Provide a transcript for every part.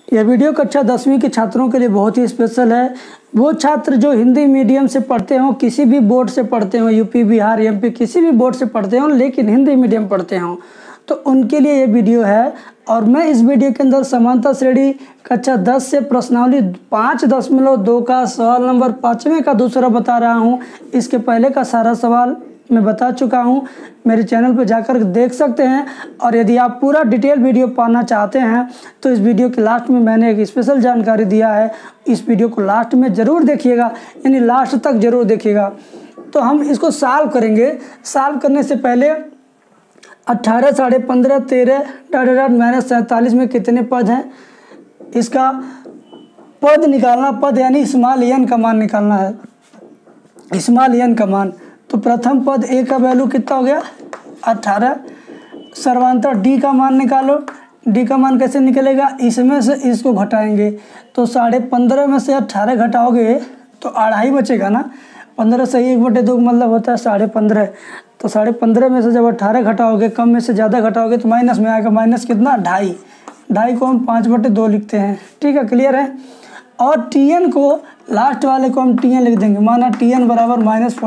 यह वीडियो कक्षा 10वीं के छात्रों के लिए बहुत ही स्पेशल है। वो छात्र जो हिंदी मीडियम से पढ़ते हों, किसी भी बोर्ड से पढ़ते हों, यूपी, बिहार, एमपी, किसी भी बोर्ड से पढ़ते हों लेकिन हिंदी मीडियम पढ़ते हों, तो उनके लिए ये वीडियो है। और मैं इस वीडियो के अंदर समानता श्रेणी कक्षा 10 से प्रश्नावली 5.2 का सवाल नंबर 5वें का दूसरा बता रहा हूँ। इसके पहले का सारा सवाल मैं बता चुका हूँ, मेरे चैनल पर जाकर देख सकते हैं। और यदि आप पूरा डिटेल वीडियो पाना चाहते हैं तो इस वीडियो के लास्ट में मैंने एक स्पेशल जानकारी दिया है। इस वीडियो को लास्ट में ज़रूर देखिएगा, यानी लास्ट तक ज़रूर देखिएगा। तो हम इसको सॉल्व करेंगे। सॉल्व करने से पहले 18, 15.5, 13 -47 में कितने पद हैं, इसका पद निकालना, पद यानी स्मॉल एन का मान निकालना है, स्मॉल एन का मान। तो प्रथम पद ए का वैल्यू कितना हो गया 18। सर्वांतर डी का मान निकालो। डी का मान कैसे निकलेगा, इसमें से इसको घटाएंगे। तो 15.5 में से 18 घटाओगे तो 2.5 बचेगा ना। 15 से 1/2 मतलब होता है 15.5। तो 15.5 में से जब 18 घटाओगे, कम में से ज़्यादा घटाओगे तो माइनस में आएगा। माइनस कितना 2.5। 2.5 को हम 5/2 लिखते हैं, ठीक है, क्लियर है। और टी एन को लास्ट वाले को हम टी एन लिख देंगे, माना टी एन बराबर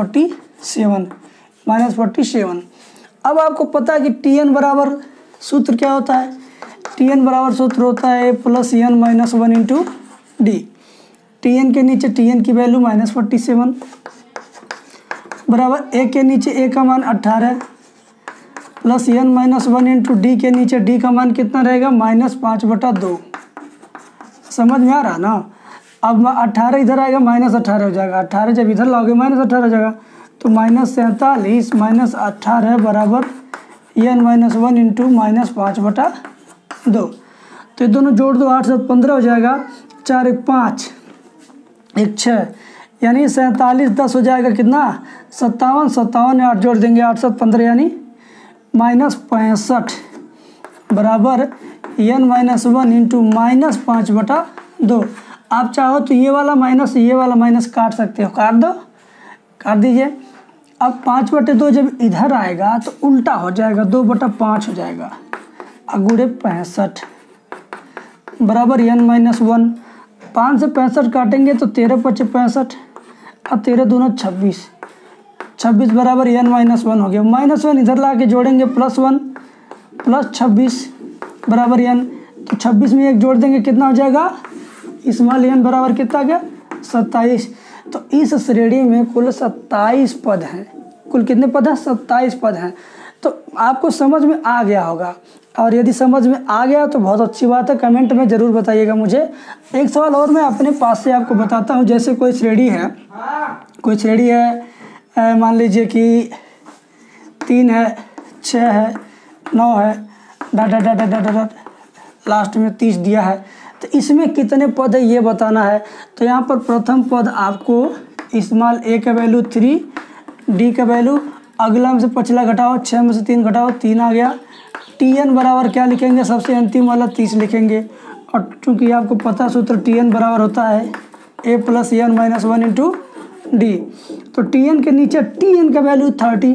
-47। अब आपको पता है कि टी एन बराबर सूत्र क्या होता है। टी एन बराबर सूत्र होता है A plus N minus 1 into D. T N के नीचे टी एन की वैल्यू -47 बराबर ए के नीचे ए का मान 18 plus N minus 1 into D के नीचे डी का मान कितना रहेगा -5/2। समझ में आ रहा ना। अब 18 इधर आएगा -18 हो जाएगा। 18 जब इधर लाओगे -18 हो जाएगा। तो -47 -18 बराबर एन माइनस 1 इंटू -5/2। तो ये दोनों जोड़ दो, 8 7 15 हो जाएगा। 4 1 5 1 6 यानी 47 10 हो जाएगा कितना 57। 57 में 8 जोड़ देंगे, 8 7 15 यानी -65 बराबर एन माइनस 1 इंटू -5/2। आप चाहो तो ये वाला माइनस काट सकते हो, काट दो, काट दीजिए। अब 5/2 जब इधर आएगा तो उल्टा हो जाएगा, 2/5 हो जाएगा। गुणे 65 बराबर एन माइनस 1। 5 से 65 काटेंगे तो 13 × 65 और 13 दूना 26। 26 बराबर एन माइनस 1 हो गया। -1 इधर ला के जोड़ेंगे +1 प्लस 26 बराबर एन। तो 26 में 1 जोड़ देंगे, कितना हो जाएगा स्मॉल एन बराबर कितना आ गया 27। तो इस श्रेणी में कुल 27 पद हैं। कुल कितने पद हैं 27 पद हैं। तो आपको समझ में आ गया होगा, और यदि समझ में आ गया तो बहुत अच्छी बात है, कमेंट में ज़रूर बताइएगा मुझे। एक सवाल और मैं अपने पास से आपको बताता हूँ। जैसे कोई श्रेणी है, मान लीजिए कि 3 है, 6 है, 9 है, लास्ट में 30 दिया है। तो इसमें कितने पद है ये बताना है। तो यहाँ पर प्रथम पद आपको स्मॉल ए का वैल्यू 3, डी का वैल्यू, अगला में से पछला घटाओ, 6 में से 3 घटाओ, 3 आ गया। टी एन बराबर क्या लिखेंगे, सबसे अंतिम वाला 30 लिखेंगे। और चूँकि आपको पता सूत्र टी एन बराबर होता है A plus N minus 1 into D. तो टी एन के नीचे टी एन का वैल्यू 30,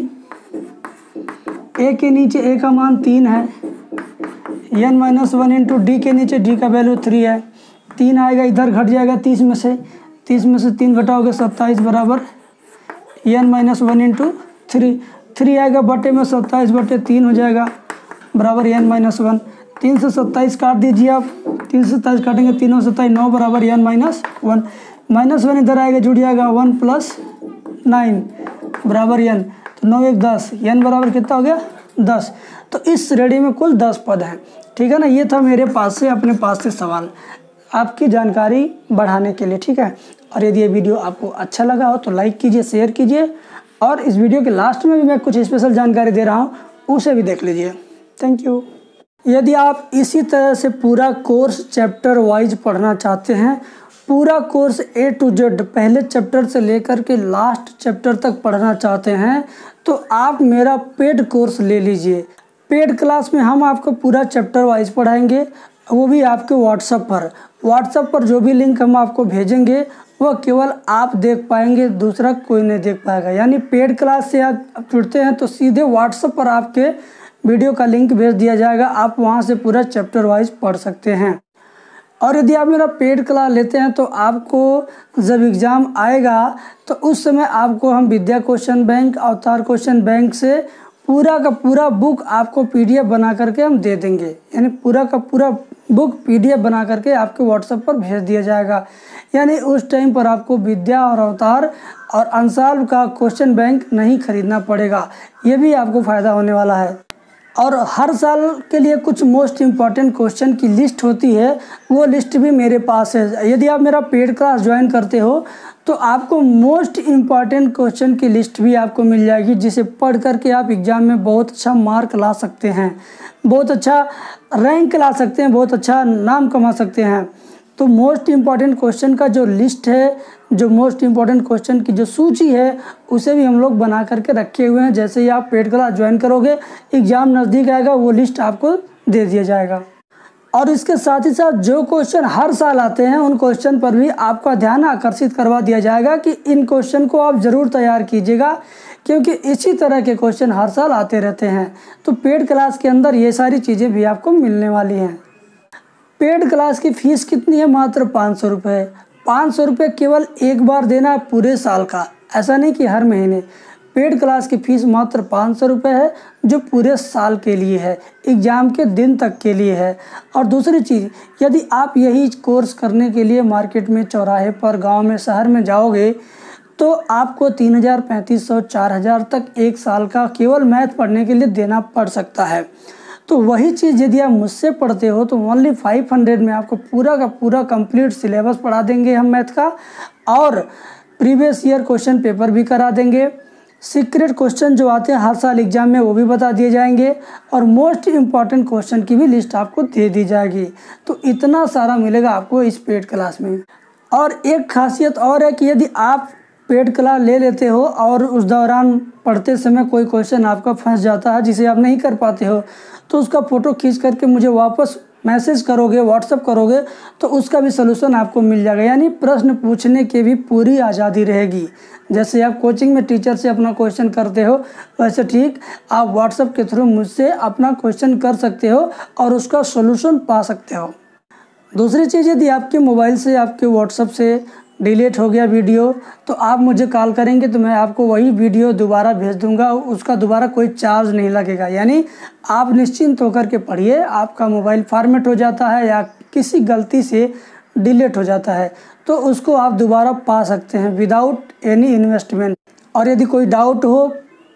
ए के नीचे ए का मान 3 है, एन माइनस 1 इंटू डी के नीचे डी का वैल्यू 3 है। 3 आएगा, इधर घट जाएगा 30 में से 3 घटाओगे 27 बराबर एन माइनस 1 इंटू 3 आएगा, बटे में 27/3 हो जाएगा बराबर एन माइनस 1। 3 से 27 काट दीजिए आप, 3 से 27 काटेंगे, 3 और 27 9 बराबर एन माइनस 1। -1 इधर आएगा, जुड़ जाएगा 1 + 9 बराबर एन। तो 9 1 10, एन बराबर कितना हो गया 10। तो इस श्रेणी में कुल 10 पद हैं, ठीक है ना। ये था मेरे पास से, अपने पास से सवाल आपकी जानकारी बढ़ाने के लिए, ठीक है। और यदि ये वीडियो आपको अच्छा लगा हो तो लाइक कीजिए, शेयर कीजिए, और इस वीडियो के लास्ट में भी मैं कुछ स्पेशल जानकारी दे रहा हूँ, उसे भी देख लीजिए। Thank you. यदि आप इसी तरह से पूरा कोर्स चैप्टर वाइज पढ़ना चाहते हैं, पूरा कोर्स A to Z पहले चैप्टर से लेकर के लास्ट चैप्टर तक पढ़ना चाहते हैं, तो आप मेरा पेड कोर्स ले लीजिए। पेड क्लास में हम आपको पूरा चैप्टर वाइज पढ़ाएंगे, वो भी आपके व्हाट्सएप पर जो भी लिंक हम आपको भेजेंगे वह केवल आप देख पाएंगे, दूसरा कोई नहीं देख पाएगा। यानी पेड क्लास से आप जुड़ते हैं तो सीधे व्हाट्सएप पर आपके वीडियो का लिंक भेज दिया जाएगा, आप वहां से पूरा चैप्टर वाइज पढ़ सकते हैं। और यदि आप मेरा पेड क्लास लेते हैं तो आपको जब एग्ज़ाम आएगा तो उस समय आपको हम Vidya question bank, Avatar question bank से पूरा का पूरा बुक आपको PDF बना करके हम दे देंगे। यानी पूरा का पूरा बुक PDF बना करके आपके व्हाट्सएप पर भेज दिया जाएगा। यानी उस टाइम पर आपको विद्या और अवतार और अनसॉल्व का क्वेश्चन बैंक नहीं खरीदना पड़ेगा। ये भी आपको फ़ायदा होने वाला है। और हर साल के लिए कुछ मोस्ट इम्पॉर्टेंट क्वेश्चन की लिस्ट होती है, वो लिस्ट भी मेरे पास है। यदि आप मेरा पेड क्लास ज्वाइन करते हो तो आपको मोस्ट इम्पॉर्टेंट क्वेश्चन की लिस्ट भी आपको मिल जाएगी, जिसे पढ़ करके आप एग्ज़ाम में बहुत अच्छा मार्क ला सकते हैं, बहुत अच्छा रैंक ला सकते हैं, बहुत अच्छा नाम कमा सकते हैं। तो मोस्ट इम्पॉर्टेंट क्वेश्चन का जो लिस्ट है, जो मोस्ट इम्पॉर्टेंट क्वेश्चन की जो सूची है, उसे भी हम लोग बना करके रखे हुए हैं। जैसे ही आप पेड क्लास ज्वाइन करोगे, एग्ज़ाम नज़दीक आएगा, वो लिस्ट आपको दे दिया जाएगा। और इसके साथ ही साथ जो क्वेश्चन हर साल आते हैं, उन क्वेश्चन पर भी आपका ध्यान आकर्षित करवा दिया जाएगा कि इन क्वेश्चन को आप ज़रूर तैयार कीजिएगा, क्योंकि इसी तरह के क्वेश्चन हर साल आते रहते हैं। तो पेड क्लास के अंदर ये सारी चीज़ें भी आपको मिलने वाली हैं। पेड क्लास की फ़ीस कितनी है? मात्र 500 रुपये। 500 रुपये केवल एक बार देना है पूरे साल का, ऐसा नहीं कि हर महीने। पेड क्लास की फ़ीस मात्र 500 रुपये है, जो पूरे साल के लिए है, एग्ज़ाम के दिन तक के लिए है। और दूसरी चीज़, यदि आप यही कोर्स करने के लिए मार्केट में, चौराहे पर, गांव में, शहर में जाओगे तो आपको 3000, 3500, 4000 तक एक साल का केवल मैथ पढ़ने के लिए देना पड़ सकता है। तो वही चीज़ यदि आप मुझसे पढ़ते हो तो ओनली 500 में आपको पूरा का पूरा कंप्लीट सिलेबस पढ़ा देंगे हम मैथ का, और प्रीवियस ईयर क्वेश्चन पेपर भी करा देंगे। सीक्रेट क्वेश्चन जो आते हैं हर साल एग्जाम में, वो भी बता दिए जाएंगे, और मोस्ट इम्पॉर्टेंट क्वेश्चन की भी लिस्ट आपको दे दी जाएगी। तो इतना सारा मिलेगा आपको इस पेड क्लास में। और एक खासियत और है कि यदि आप पेड क्लास ले लेते हो और उस दौरान पढ़ते समय कोई क्वेश्चन आपका फंस जाता है जिसे आप नहीं कर पाते हो, तो उसका फ़ोटो खींच करके मुझे वापस मैसेज करोगे, व्हाट्सएप करोगे, तो उसका भी सलूशन आपको मिल जाएगा। यानी प्रश्न पूछने की भी पूरी आज़ादी रहेगी। जैसे आप कोचिंग में टीचर से अपना क्वेश्चन करते हो, वैसे ठीक आप व्हाट्सएप के थ्रू मुझसे अपना क्वेश्चन कर सकते हो और उसका सलूशन पा सकते हो। दूसरी चीज़, यदि आपके मोबाइल से, आपके व्हाट्सएप से डिलीट हो गया वीडियो, तो आप मुझे कॉल करेंगे तो मैं आपको वही वीडियो दोबारा भेज दूंगा, उसका दोबारा कोई चार्ज नहीं लगेगा। यानी आप निश्चिंत होकर के पढ़िए। आपका मोबाइल फॉर्मेट हो जाता है या किसी गलती से डिलीट हो जाता है तो उसको आप दोबारा पा सकते हैं विदाउट एनी इन्वेस्टमेंट। और यदि कोई डाउट हो,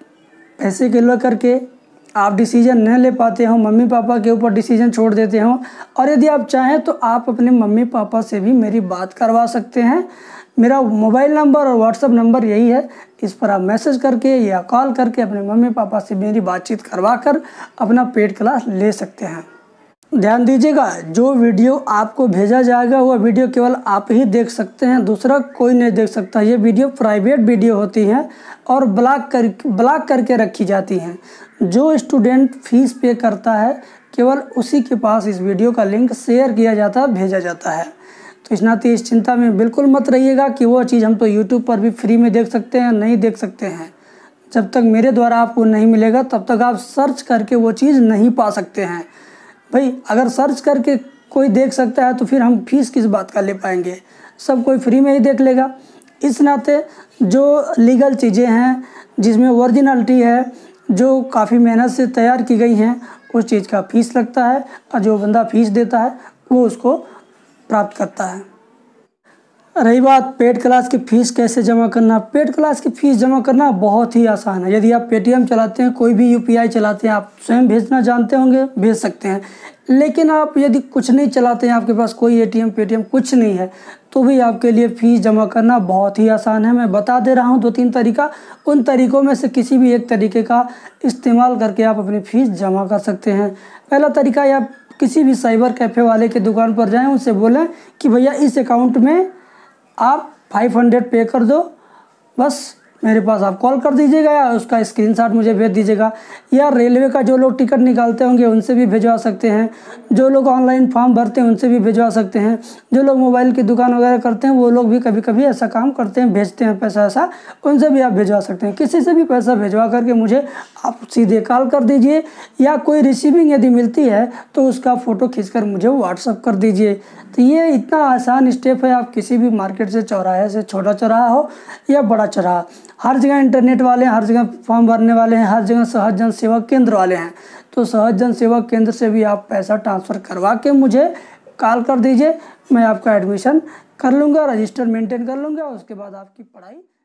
पैसे के लेकर के आप डिसीजन नहीं ले पाते हो, मम्मी पापा के ऊपर डिसीजन छोड़ देते हो, और यदि आप चाहें तो आप अपने मम्मी पापा से भी मेरी बात करवा सकते हैं। मेरा मोबाइल नंबर और व्हाट्सएप नंबर यही है, इस पर आप मैसेज करके या कॉल करके अपने मम्मी पापा से मेरी बातचीत करवा कर अपना पेड क्लास ले सकते हैं। ध्यान दीजिएगा, जो वीडियो आपको भेजा जाएगा वह वीडियो केवल आप ही देख सकते हैं, दूसरा कोई नहीं देख सकता। ये वीडियो प्राइवेट वीडियो होती हैं और ब्लॉक करके रखी जाती हैं। जो स्टूडेंट फीस पे करता है केवल उसी के पास इस वीडियो का लिंक शेयर किया जाता है, भेजा जाता है। तो इस नाते इस चिंता में बिल्कुल मत रहिएगा कि वो चीज़ हम तो यूट्यूब पर भी फ्री में देख सकते हैं, नहीं देख सकते हैं। जब तक मेरे द्वारा आपको नहीं मिलेगा तब तक आप सर्च करके वो चीज़ नहीं पा सकते हैं। भाई अगर सर्च करके कोई देख सकता है तो फिर हम फीस किस बात का ले पाएंगे, सब कोई फ्री में ही देख लेगा। इस नाते जो लीगल चीज़ें हैं, जिसमें ओरिजिनलिटी है, जो काफ़ी मेहनत से तैयार की गई हैं, उस चीज़ का फीस लगता है, और जो बंदा फीस देता है वो उसको प्राप्त करता है। रही बात पेड क्लास की फ़ीस कैसे जमा करना, पेड क्लास की फ़ीस जमा करना बहुत ही आसान है। यदि आप पेटीएम चलाते हैं, कोई भी UPI चलाते हैं, आप स्वयं भेजना जानते होंगे, भेज सकते हैं। लेकिन आप यदि कुछ नहीं चलाते हैं, आपके पास कोई ATM पेटीएम कुछ नहीं है, तो भी आपके लिए फ़ीस जमा करना बहुत ही आसान है। मैं बता दे रहा हूँ 2-3 तरीका, उन तरीक़ों में से किसी भी एक तरीके का इस्तेमाल करके आप अपनी फ़ीस जमा कर सकते हैं। पहला तरीका, आप किसी भी साइबर कैफ़े वाले की दुकान पर जाएँ, उनसे बोलें कि भैया इस अकाउंट में आप 500 पे कर दो, बस मेरे पास आप कॉल कर दीजिएगा या उसका स्क्रीनशॉट मुझे भेज दीजिएगा। या रेलवे का जो लोग टिकट निकालते होंगे उनसे भी भिजवा सकते हैं, जो लोग ऑनलाइन फॉर्म भरते हैं उनसे भी भिजवा सकते हैं, जो लोग मोबाइल की दुकान वगैरह करते हैं वो लोग भी कभी कभी ऐसा काम करते हैं, भेजते हैं पैसा ऐसा, उनसे भी आप भिजवा सकते हैं। किसी से भी पैसा भिजवा करके मुझे आप सीधे कॉल कर दीजिए, या कोई रिसीविंग यदि मिलती है तो उसका फ़ोटो खींचकर मुझे व्हाट्सअप कर दीजिए। तो ये इतना आसान स्टेप है। आप किसी भी मार्केट से, चौराहे से, छोटा चौराहा हो या बड़ा चौराहा, हर जगह इंटरनेट वाले हैं, हर जगह फॉर्म भरने वाले हैं, हर जगह सहज जन सेवा केंद्र वाले हैं। तो सहज जन सेवा केंद्र से भी आप पैसा ट्रांसफ़र करवा के मुझे कॉल कर दीजिए, मैं आपका एडमिशन कर लूँगा, रजिस्टर मेंटेन कर लूँगा, उसके बाद आपकी पढ़ाई